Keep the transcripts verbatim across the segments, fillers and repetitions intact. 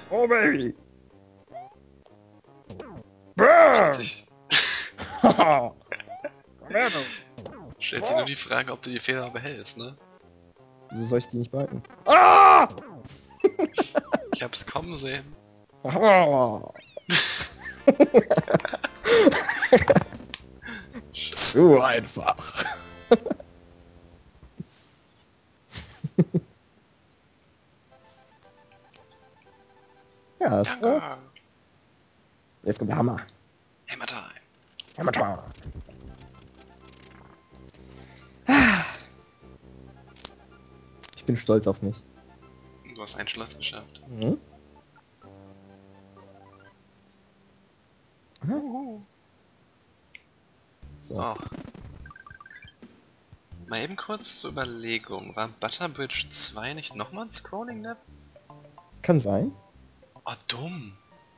Oh baby. Stellt Burn. sich, Komm her, du. stellt sich nur die Frage, ob du die Feder behältst, ne? Wieso soll ich die nicht behalten? Ah! Ich hab's kommen sehen. Ah! Zu einfach. Ja, ist, äh, Danke. jetzt kommt der Hammer. Hammer Time. Hammer Time. Ich bin stolz auf mich. Du hast ein Schloss geschafft. Mhm. Aha. Uhu. So, Och. Mal eben kurz zur Überlegung. War Butterbridge zwei nicht nochmal ein Scrolling Nap? kann sein. Oh, dumm.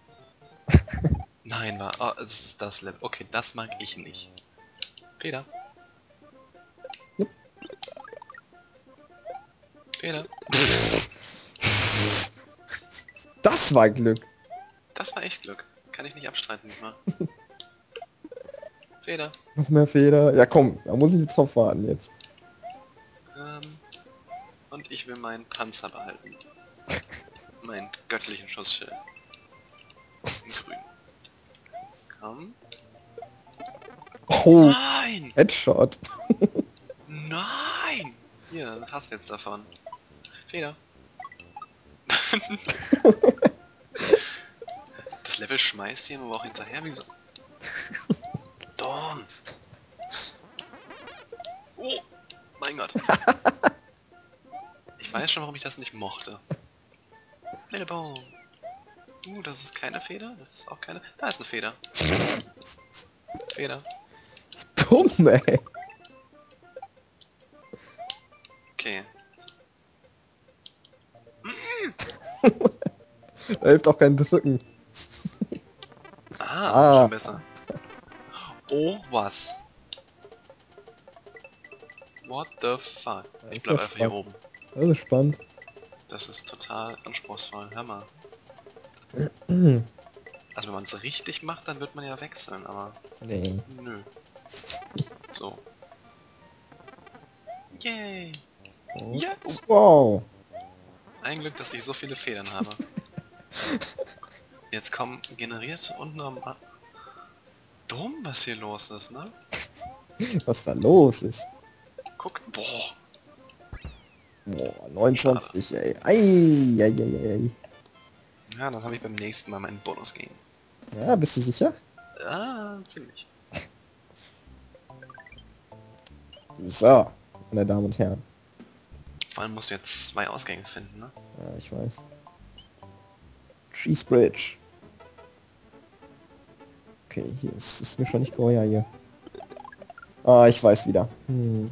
Nein, war... Oh, es ist das Level. Okay, das mag ich nicht. Feder. Jupp. Feder. Das war Glück. Das war echt Glück. Kann ich nicht abstreiten, nicht mal. Feder. Noch mehr Feder. Ja komm, da muss ich jetzt drauf warten jetzt. Ähm, und ich will meinen Panzer behalten. Meinen göttlichen Schussschild. In grün. Komm. Oh, Nein! Headshot. Nein! Hier, hast jetzt davon. Feder. Das Level schmeißt hier aber auch hinterher, wieso? Dorn! Oh! Mein Gott! Ich weiß schon, warum ich das nicht mochte. Billabong! Uh, das ist keine Feder? Das ist auch keine... Da ist eine Feder. Feder. Dumm, ey. Okay. Da hilft auch kein Drücken. Ah, Ah. schon besser. Oh, was? What the fuck? Das Ich ist bleib ja einfach hier spannend. oben. Das ist spannend. Das ist total anspruchsvoll. Hör mal. Also wenn man es richtig macht, dann wird man ja wechseln, aber Nee. nö. So. Yay! Und- Ja. Wow. Ein Glück, dass ich so viele Federn habe. Jetzt kommen generiert und normal. Dumm, was hier los ist, ne? Was da los ist. Guckt, boah. Boah, neunundzwanzig, ey. Ei, ei, ei, ei. Ja, dann habe ich beim nächsten Mal meinen Bonus gehen. Ja, bist du sicher? Ah, ziemlich. So, meine Damen und Herren. Vor allem musst du jetzt zwei Ausgänge finden, ne? Ja, ich weiß. Cheese Bridge. Okay, hier ist, ist mir schon nicht geheuer hier. Ah, ich weiß wieder. Hm.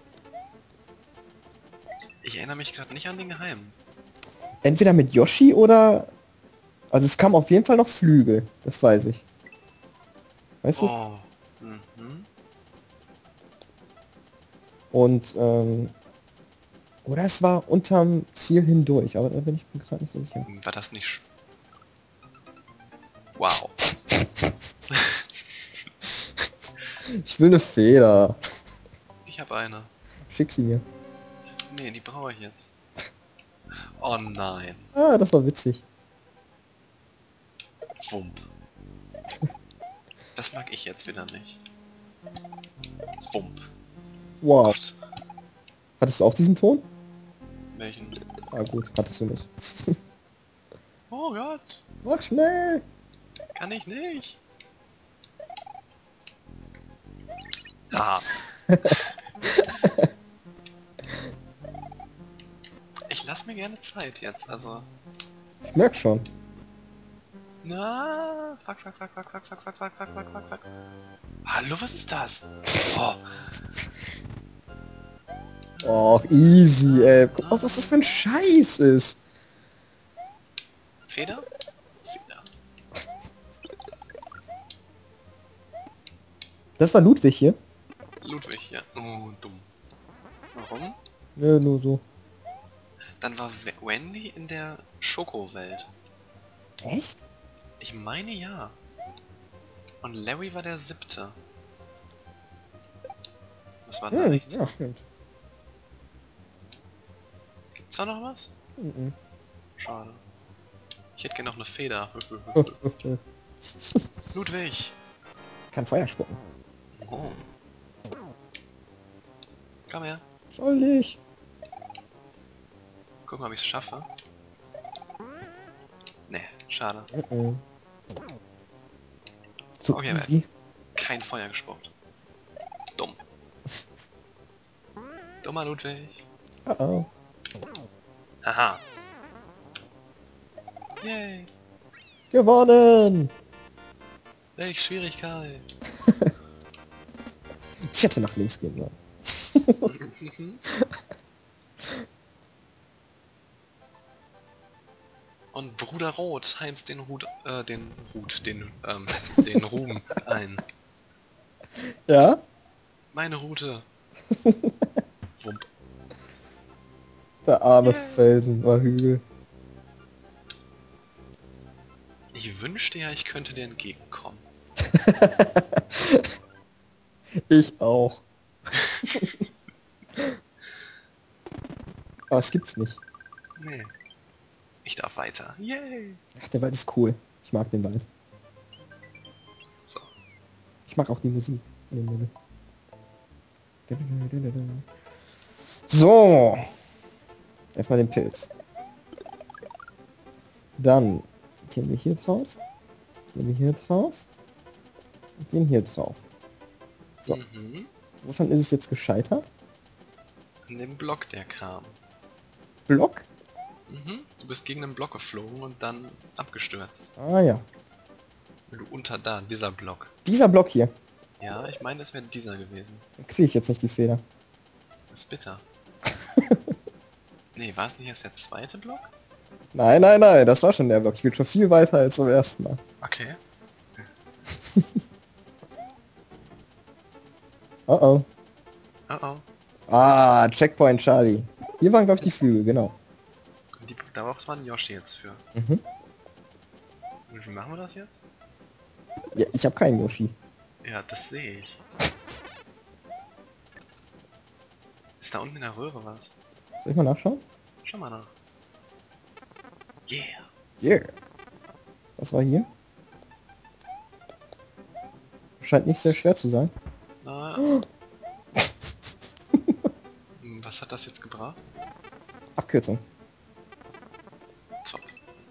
Ich erinnere mich gerade nicht an den Geheimen. Entweder mit Yoshi oder... Also es kam auf jeden Fall noch Flügel. Das weiß ich. Weißt du? Oh. Mhm. Und, ähm... Oder es war unterm Ziel hindurch, aber da bin ich mir gerade nicht so sicher. War das nicht... sch- Wow. Ich will eine Feder. Ich habe eine. Schick sie mir. Nee, die brauche ich jetzt. Oh nein. Ah, das war witzig. Wump. Das mag ich jetzt wieder nicht. Wump. Wow. Gott. Hattest du auch diesen Ton? Welchen? Ah gut, hattest du nicht. Oh Gott. Mach schnell! Kann ich nicht. Ah. Ich lass mir gerne Zeit jetzt, also... Ich merk schon. Na, fuck, fuck, fuck, fuck, fuck, fuck, fuck, fuck, fuck, fuck, fuck, fuck. Hallo, was ist das? Oh, Och, easy, ey. Guck mal, was das für ein Scheiß ist. Feder? Feder. Das war Ludwig hier. Ludwig, ja. Oh, dumm. Warum? Nö, nur so. Dann war We- Wendy in der Schokowelt. Echt? Ich meine ja. Und Larry war der siebte. Was war da Hm, rechts? ja, stimmt. Gibt's da noch was? Mhm. Schade. Ich hätte gerne noch eine Feder. Ludwig! Kann Feuer spucken. Oh. Komm her. Soll ich? Guck mal, ob ich es schaffe. Nee, schade. Mhm. So Okay, easy. kein Feuer gespuckt. Dumm. Dummer Ludwig. Oh oh. Haha. Yay. Gewonnen! Welch Schwierigkeit. Ich hätte nach links gehen sollen. Und Bruder Rot heimst den Hut, äh, den Hut, den, ähm, den Ruhm ein. Ja? Meine Route. Wump. Der arme Yay. Felsen oder Hügel. Ich wünschte ja, ich könnte dir entgegenkommen. Ich auch. Aber es gibt's nicht. Nee. Ich darf weiter. Yay. Ach, der Wald ist cool. Ich mag den Wald. So. Ich mag auch die Musik. So. Erstmal den Pilz. Dann gehen wir hier drauf. Gehen wir hier drauf. Und gehen hier drauf. So. Mhm. Wovon ist es jetzt gescheitert? An dem Block, der kam. Block? Mhm. Du bist gegen einen Block geflogen und dann abgestürzt. Ah ja. Wenn du unter da, dieser Block. Dieser Block hier. Ja, ich meine, das wäre dieser gewesen. Da kriege ich jetzt nicht die Feder. Das ist bitter. Nee, war es nicht erst der zweite Block? Nein, nein, nein. Das war schon der Block. Ich bin schon viel weiter als zum ersten Mal. Okay. Oh oh. Oh oh. Ah, Checkpoint Charlie. Hier waren, glaube ich, die Flügel, genau. Die, da braucht man Yoshi jetzt für. Mhm. Und wie machen wir das jetzt? Ja, ich habe keinen Yoshi. Ja, das sehe ich. Ist da unten in der Röhre was? Soll ich mal nachschauen? Schau mal nach. Yeah. Yeah. Was war hier? Scheint nicht sehr schwer zu sein. Na, hm, was hat das jetzt gebracht? Abkürzung. Top.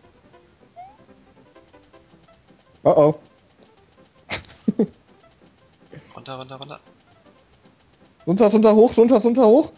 Oh oh. Runter, runter, runter. Runter, runter, hoch, runter, runter, hoch.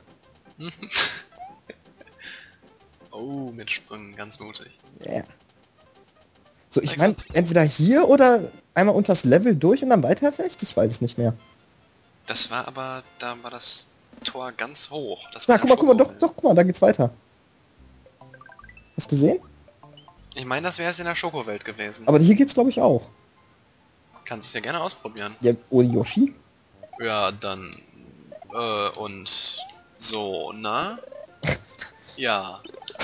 Oh, mit Sprüngen, ganz mutig. Yeah. So, ich meine, entweder hier oder einmal unters Level durch und dann weiter rechts? Ich weiß es nicht mehr. Das war aber, da war das Tor ganz hoch. Das Ja, war guck mal, guck mal, doch, Schokowelt. doch, guck mal, da geht's weiter. Hast du gesehen? Ich meine, das wäre es in der Schokowelt gewesen. Aber hier geht's, glaube ich, auch. Kannst es ja gerne ausprobieren. Ja, ohne Yoshi? Ja, dann, äh, und so, na? Ja.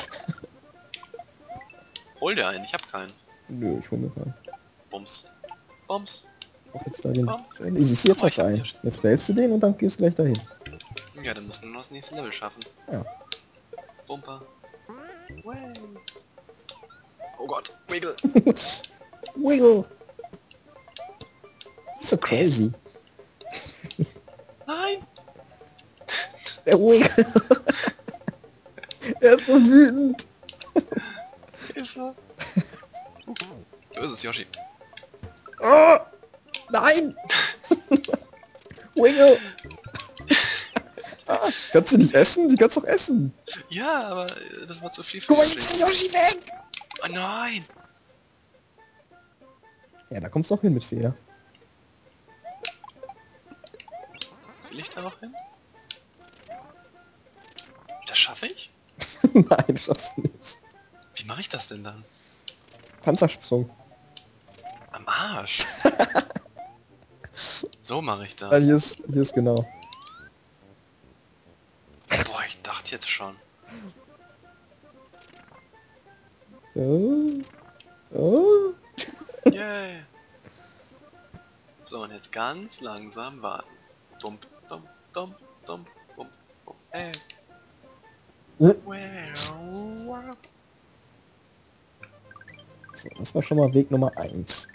Hol dir einen, ich hab keinen. Nö, ich hol mir keinen. Bums. Bums. Auch jetzt da den. Bums. Ich sehe jetzt Guck mal, das ich hab ein. Yoshi. Jetzt bellst du den und dann gehst du gleich dahin. Ja, dann musst du nur das nächste Level schaffen. Ja. Bumper. Way. Oh Gott, Wiggle. Wiggle! So crazy. Nein! Der Wiggle! Er ist so wütend! Hilfe! Böses Yoshi. Oh, nein! Wiggle! Ah, kannst du nicht essen? Die kannst doch essen! Ja, aber äh, das war zu viel für Guck mal, Yoshi. jetzt ist Yoshi weg! Oh nein! Ja, da kommst du auch hin mit Feder. Will ich da noch hin? Das schaffe ich? Nein, schaffst du nicht. Wie mache ich das denn dann? Panzersprung. Am Arsch! So mache ich Nein, das. hier ist, hier ist genau. Boah, ich dachte jetzt schon. Ja. Oh. Yay. So, und jetzt ganz langsam warten. Dump, dump, dump, dump, dump, dump. Hey. So, Well, das war schon mal Weg Nummer eins.